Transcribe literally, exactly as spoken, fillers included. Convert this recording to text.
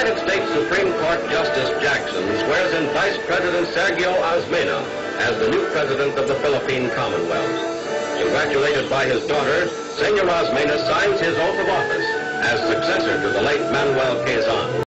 United States Supreme Court Justice Jackson swears in Vice President Sergio Osmeña as the new president of the Philippine Commonwealth. Congratulated by his daughter, Senor Osmeña signs his oath of office as successor to the late Manuel Quezon.